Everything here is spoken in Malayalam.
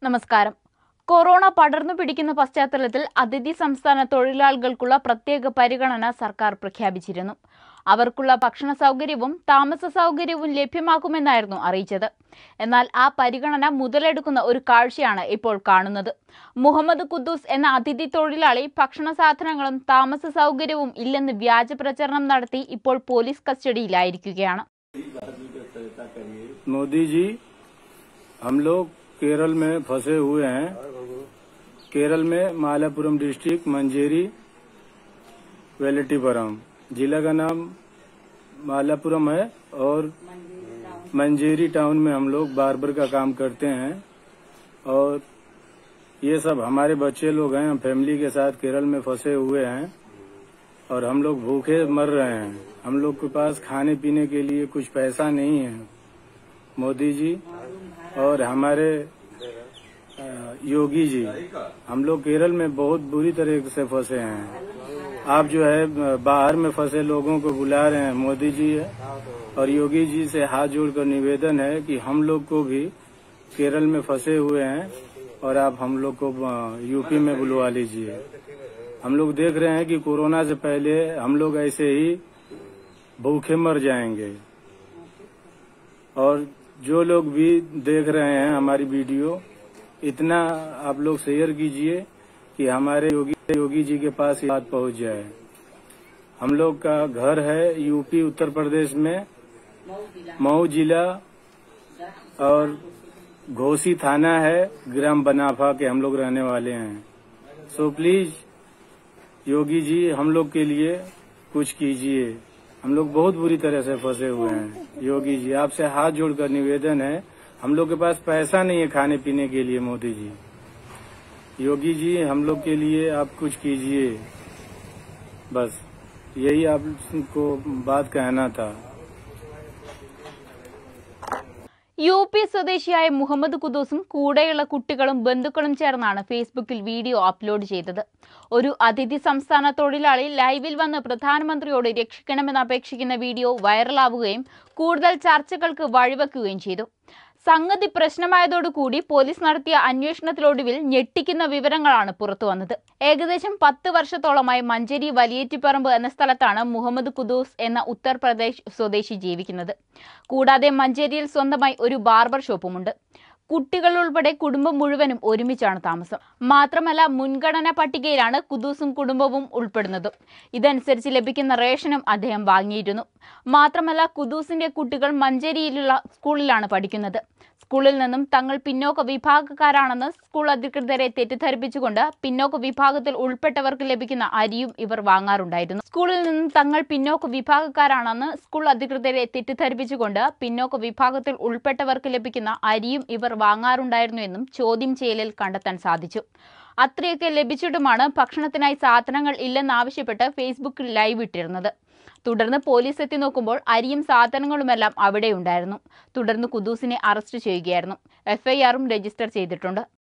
നമസ്കാരം. കൊറോണ പടർന്നു പിടിക്കുന്ന പശ്ചാത്തലത്തിൽ അതിഥി സംസ്ഥാന തൊഴിലാളികൾക്കുള്ള പ്രത്യേക പരിഗണന സർക്കാർ പ്രഖ്യാപിച്ചിരുന്നു. അവർക്കുള്ള ഭക്ഷണ സൗകര്യവും താമസ സൗകര്യവും ലഭ്യമാക്കുമെന്നായിരുന്നു അറിയിച്ചത്. എന്നാൽ ആ പരിഗണന മുതലെടുക്കുന്ന ഒരു കാഴ്ചയാണ് ഇപ്പോൾ കാണുന്നത്. മുഹമ്മദ് ഖുദ്ദൂസ് എന്ന അതിഥി തൊഴിലാളി ഭക്ഷണ സാധനങ്ങളും താമസ സൗകര്യവും ഇല്ലെന്ന് വ്യാജ പ്രചരണം നടത്തി ഇപ്പോൾ പോലീസ് കസ്റ്റഡിയിലായിരിക്കുകയാണ്. मोदी जी, हम लोग केरल में फंसे हुए हैं। केरल में मालापुरम डिस्ट्रिक्ट, मंजेरी, वेलेटिपुरम जिला का नाम मालापुरम है और मंजेरी टाउन में हम लोग बार्बर का काम करते हैं और ये सब हमारे बच्चे लोग हैं। हम फैमिली के साथ केरल में फंसे हुए हैं और हम लोग भूखे मर रहे हैं। हम लोग के पास खाने पीने के लिए कुछ पैसा नहीं है। मोदी जी और हमारे योगी जी, हम लोग केरल में बहुत बुरी तरह से फंसे हैं। आप जो है बाहर में फंसे लोगों को बुला रहे हैं। मोदी जी और योगी जी से हाथ जोड़कर निवेदन है कि हम लोग को भी केरल में फंसे हुए हैं और आप हम लोग को यूपी में बुलवा लीजिए। हम लोग देख रहे हैं कि कोरोना से पहले हम लोग ऐसे ही भूखे मर जाएंगे। और जो लोग भी देख रहे हैं हमारी वीडियो, इतना आप लोग शेयर कीजिए कि हमारे योगी जी के पास ये बात पहुंच जाए। हम लोग का घर है यूपी उत्तर प्रदेश में, मऊ जिला और घोसी थाना है, ग्राम बनाफा के हम लोग रहने वाले हैं। सो प्लीज योगी जी, हम लोग के लिए कुछ कीजिए। हम लोग बहुत बुरी तरह से फंसे हुए हैं। योगी जी, आपसे हाथ जोड़कर निवेदन है, हम लोग के पास पैसा नहीं है खाने पीने के लिए। मोदी जी, योगी जी, हम लोग के लिए आप कुछ कीजिए। बस यही आपको बात कहना था। UP സ്വദേശിയായ മുഹമ്മദ് ഖുദ്ദൂസും കൂടെയുള്ള കുട്ടികളും ബന്ധുക്കളും ചേർന്നാണ് ഫേസ്ബുക്കിൽ വീഡിയോ അപ്ലോഡ് ചെയ്തത്. ഒരു അതിഥി സംസ്ഥാന തൊഴിലാളി ലൈവിൽ വന്ന് പ്രധാനമന്ത്രിയോട് രക്ഷിക്കണമെന്ന് അപേക്ഷിക്കുന്ന വീഡിയോ വൈറലാവുകയും കൂടുതൽ ചർച്ചകൾക്ക് വഴിവെക്കുകയും ചെയ്തു. സംഗതി പ്രശ്നമായതോടുകൂടി പോലീസ് നടത്തിയ അന്വേഷണത്തിലൊടുവിൽ ഞെട്ടിക്കുന്ന വിവരങ്ങളാണ് പുറത്തുവന്നത്. ഏകദേശം 10 വർഷത്തോളമായി മഞ്ചേരി വലിയേറ്റിപ്പറമ്പ് എന്ന സ്ഥലത്താണ് മുഹമ്മദ് ഖുദ്ദൂസ് എന്ന ഉത്തർപ്രദേശ് സ്വദേശി ജീവിക്കുന്നത്. കൂടാതെ മഞ്ചേരിയിൽ സ്വന്തമായി ഒരു ബാർബർ ഷോപ്പുമുണ്ട്. കുട്ടികൾ ഉൾപ്പെടെ കുടുംബം മുഴുവനും ഒരുമിച്ചാണ് താമസം. മാത്രമല്ല, മുൻഗണനാ പട്ടികയിലാണ് ഖുദ്ദൂസും കുടുംബവും ഉൾപ്പെടുന്നത്. ഇതനുസരിച്ച് ലഭിക്കുന്ന റേഷനും അദ്ദേഹം വാങ്ങിയിരുന്നു. മാത്രമല്ല, ഖുദ്ദൂസിന്റെ കുട്ടികൾ മഞ്ചേരിയിലുള്ള സ്കൂളിലാണ് പഠിക്കുന്നത്. സ്കൂളിൽ നിന്നും തങ്ങൾ പിന്നോക്ക വിഭാഗക്കാരാണെന്ന് സ്കൂൾ അധികൃതരെ തെറ്റിദ്ധരിപ്പിച്ചുകൊണ്ട് പിന്നോക്ക വിഭാഗത്തിൽ ഉൾപ്പെട്ടവർക്ക് ലഭിക്കുന്ന അരിയും ഇവർ വാങ്ങാറുണ്ടായിരുന്നു. സ്കൂളിൽ നിന്നും തങ്ങൾ പിന്നോക്ക വിഭാഗക്കാരാണെന്ന് സ്കൂൾ അധികൃതരെ തെറ്റിദ്ധരിപ്പിച്ചുകൊണ്ട് പിന്നോക്ക വിഭാഗത്തിൽ ഉൾപ്പെട്ടവർക്ക് ലഭിക്കുന്ന അരിയും ഇവർ വാങ്ങാറുണ്ടായിരുന്നു എന്നും ചോദ്യം ചെയ്യലിൽ കണ്ടെത്താൻ സാധിച്ചു. അത്രയൊക്കെ ലഭിച്ചിട്ടുമാണ് ഭക്ഷണത്തിനായി സാധനങ്ങൾ ഇല്ലെന്നാവശ്യപ്പെട്ട് ഫേസ്ബുക്കിൽ ലൈവ് ഇട്ടിരുന്നത്. തുടർന്ന് പോലീസ് എത്തി നോക്കുമ്പോൾ അരിയും സാധനങ്ങളുമെല്ലാം അവിടെയുണ്ടായിരുന്നു. തുടർന്ന് ഖുദ്ദൂസിനെ അറസ്റ്റ് ചെയ്യുകയായിരുന്നു. FIR രജിസ്റ്റർ ചെയ്തിട്ടുണ്ട്.